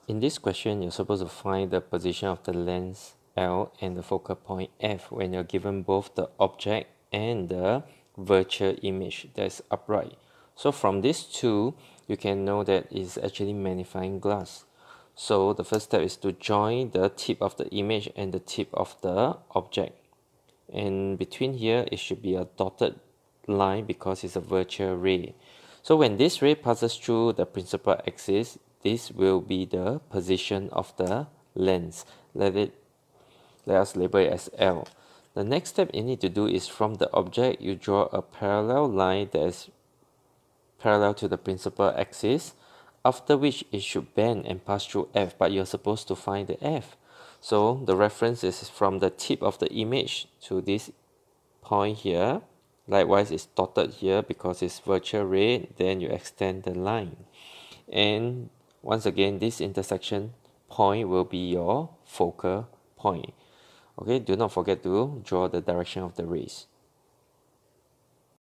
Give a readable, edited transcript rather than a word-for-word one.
In this question, you're supposed to find the position of the lens L and the focal point F when you're given both the object and the virtual image that's upright. So from these two, you can know that it's actually magnifying glass. So the first step is to join the tip of the image and the tip of the object. And between here, it should be a dotted line because it's a virtual ray. So when this ray passes through the principal axis, this will be the position of the lens. Let us label it as L. The next step you need to do is from the object, you draw a parallel line that is parallel to the principal axis, after which it should bend and pass through F, but you're supposed to find the F. So the reference is from the tip of the image to this point here. Likewise, it's dotted here because it's virtual ray. Then you extend the line. And once again, this intersection point will be your focal point. Okay, do not forget to draw the direction of the rays.